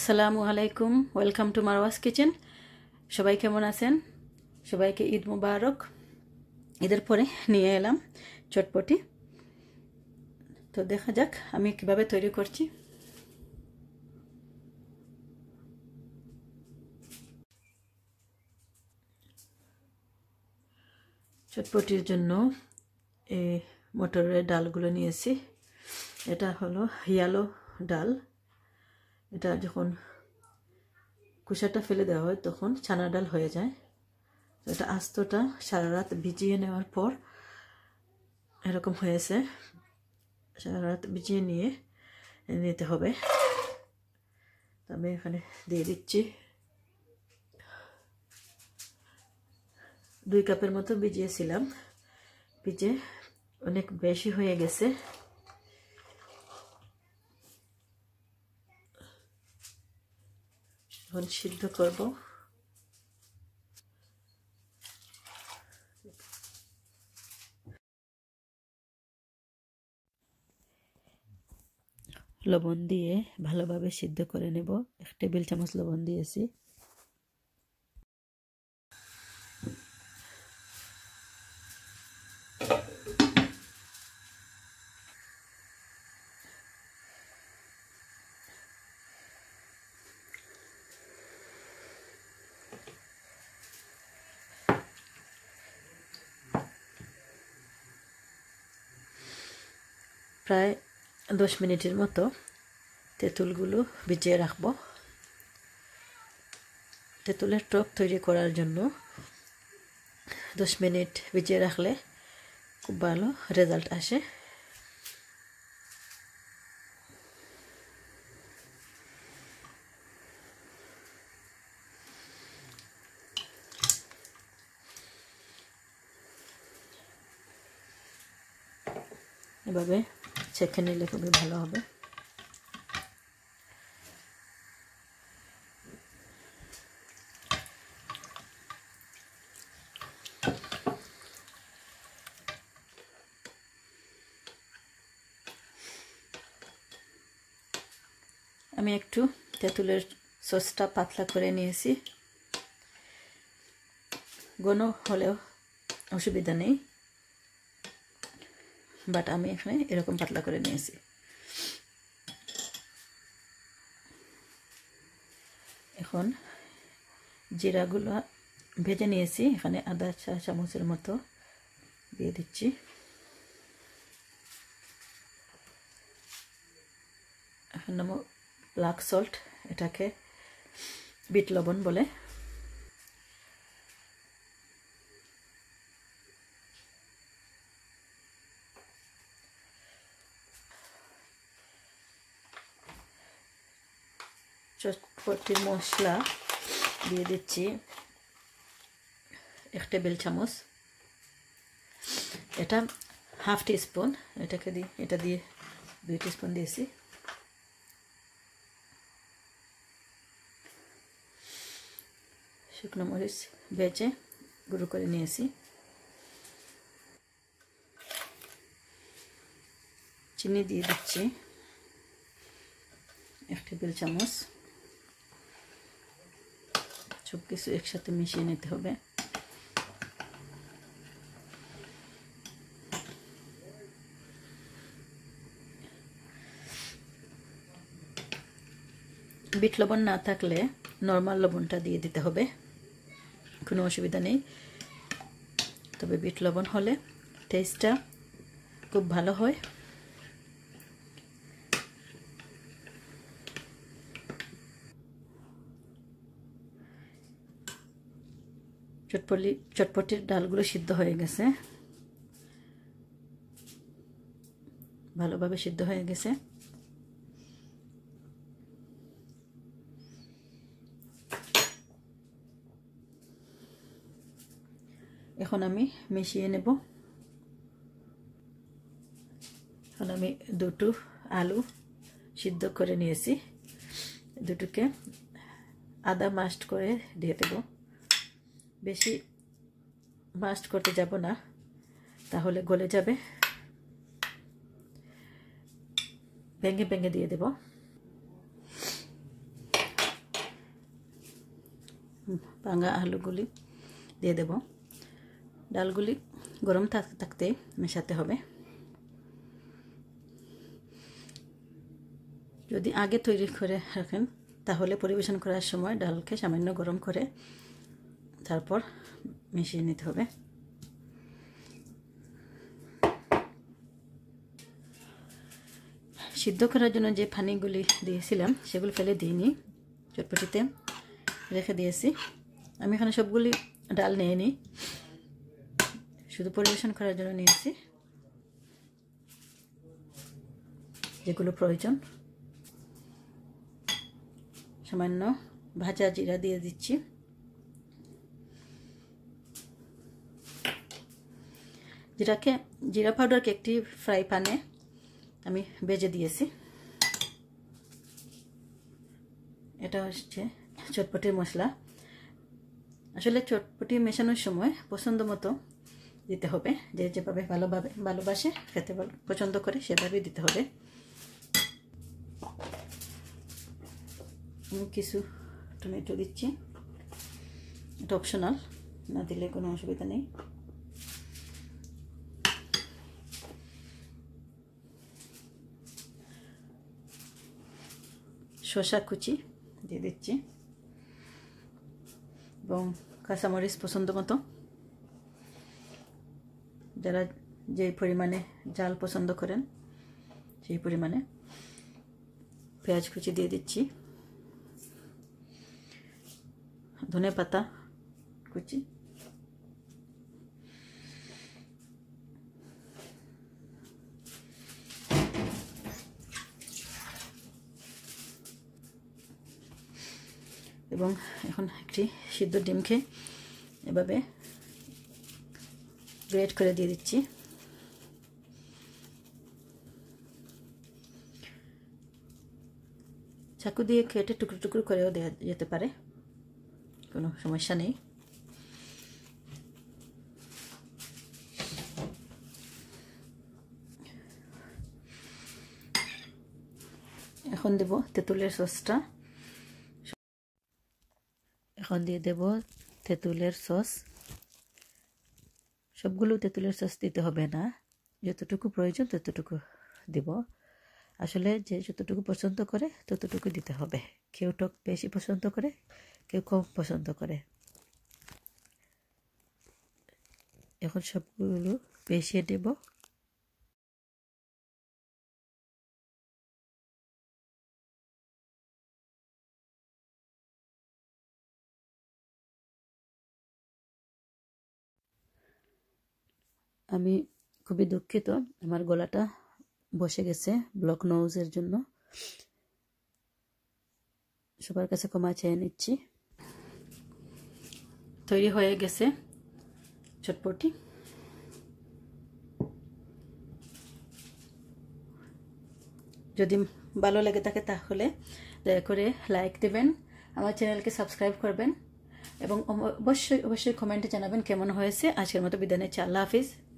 আসসালামু আলাইকুম, welcome to মারওয়াজ kitchen. সবাই কেমন আছেন? সবাইকে ঈদ মুবারক। ঈদের পরে নিয়ে এলাম চটপটি। তো দেখা যাক আমি কিভাবে তৈরি করছি। চটপটির জন্য এই মটরের ডালগুলো নিয়েছি। এটা হলো ইয়ালো ডাল। এটা যখন কুসাটা ফেলে দেওয়া হয় তখন ছানা ডাল হয়ে যায়। তো এটা আস্তটা সারা রাত ভিজিয়ে নেওয়ার পর এরকম হয়েছে। সারা রাত ভিজিয়ে নিতে হবে। আমি এখানে দিয়ে দিচ্ছি 2 কাপের মতো ভিজিয়েছিলাম। ভিজে অনেক বেশি হয়ে গেছে। এখন সিদ্ধ করব। লবণ দিয়ে ভালোভাবে সিদ্ধ করে নেব। 1 টেবিল চামচ লবণ দিয়েছি। প্রায় 10 মিনিটের মতো তেঁতুলগুলো ভিজিয়ে রাখবো। তেঁতুলের টক তৈরি করার জন্য 10 মিনিট ভিজিয়ে রাখলে খুব ভালো রেজাল্ট আসে। এভাবে ছেঁকে নিলে খুবই ভালো হবে। আমি একটু তেঁতুলের সসটা পাতলা করে নিয়েছি। ঘন হলেও অসুবিধা নেই, বাট আমি এখানে এরকম পাতলা করে নিয়েছি। এখন জিরাগুলো ভেজে নিয়েছি। এখানে আধা চা চামচের মতো দিয়ে দিচ্ছি। এখন নাম ব্ল্যাক সল্ট, এটাকে বিট লবণ বলে। চটপটির মশলা দিয়ে দিচ্ছি 1 টেবিল চামচ। এটা হাফ টিস্পুন, এটা দিয়ে 2 টিস্পুন দিয়েছি। শুকনো মরিচ ভেজে গুঁড়ো করে নিয়েছি। চিনি দিয়ে দিচ্ছি 1 টেবিল চামচ। সব কিছু একসাথে মিশিয়ে নিতে হবে। বিট লবণ না থাকলে নর্মাল লবণটা দিয়ে দিতে হবে, কোনো অসুবিধা নেই। তবে বিট লবণ হলে টেস্টটা খুব ভালো হয়। চটপটির ডালগুলো সিদ্ধ হয়ে গেছে, ভালোভাবে সিদ্ধ হয়ে গেছে। এখন আমি মিশিয়ে নেব। এখন আমি 2টো আলু সিদ্ধ করে নিয়েছি। 2টোকে আদা মাস্ট করে দিয়ে দেব। বেশি মাস্ট করতে যাব না, তাহলে গলে যাবে। ভেঙে ভেঙে দিয়ে দেব। ভাঙা আলুগুলি দিয়ে দেব। ডালগুলি গরম থাকতে থাকতে মেশাতে হবে। যদি আগে তৈরি করে রাখেন তাহলে পরিবেশন করার সময় ডালকে সামান্য গরম করে তারপর মিশিয়ে নিতে হবে। সিদ্ধ করার জন্য যে পানিগুলি দিয়েছিলাম সেগুলো ফেলে দিইনি, চটপটিতে রেখে দিয়েছি। আমি এখানে সবগুলি ডাল নিয়ে নিই, শুধু পরিবেশন করার জন্য নিয়েছি যেগুলো প্রয়োজন। সামান্য ভাজা জিরা দিয়ে দিচ্ছি। জিরা পাউডারকে একটি ফ্রাই প্যানে আমি ভেজে দিয়েছি। এটা হচ্ছে চটপটির মশলা। আসলে চটপটি মেশানোর সময় পছন্দ মতো দিতে হবে, যে যেভাবে ভালোবাসে খেতে পছন্দ করে সেভাবেই দিতে হবে। আমি কিছু টমেটো দিচ্ছি, এটা অপশনাল, না দিলে কোনো অসুবিধা নেই। শসা কুচি দিয়ে দিচ্ছি এবং কাঁচামরিচ পছন্দ মতো, যারা যে পরিমাণে ঝাল পছন্দ করেন সেই পরিমাণে। পেঁয়াজ কুচি দিয়ে দিচ্ছি, ধনে পাতা কুচি, এবং এখন একটি সিদ্ধ ডিমকে এভাবে গ্রেট করে দিয়ে দিচ্ছি। চাকু দিয়ে কেটে টুকরো টুকরো করেও দেওয়া যেতে পারে, কোনো সমস্যা নেই। এখন দেব তেঁতুলের সসটা। এখন দিয়ে দেব তেঁতুলের সস। সবগুলো তেঁতুলের সস দিতে হবে না, যতটুকু প্রয়োজন ততটুকু দেব। আসলে যে যতটুকু পছন্দ করে ততটুকু দিতে হবে। কেউ টক বেশি পছন্দ করে, কেউ কম পছন্দ করে। এখন সবগুলো মিশিয়ে দেব। আমি খুবই দুঃখিত, আমার গলাটা বসে গেছে ব্লক নোজের জন্য। সবার কাছে ক্ষমা চেয়ে নিচ্ছি। তৈরি হয়ে গেছে চটপটি। যদি ভালো লেগে থাকে তাহলে দয়া করে লাইক দেবেন, আমার চ্যানেলকে সাবস্ক্রাইব করবেন এবং অবশ্যই কমেন্টে জানাবেন কেমন হয়েছে। আজকের মতো বিদায় নিচ্ছি। আল্লাহ হাফিজ।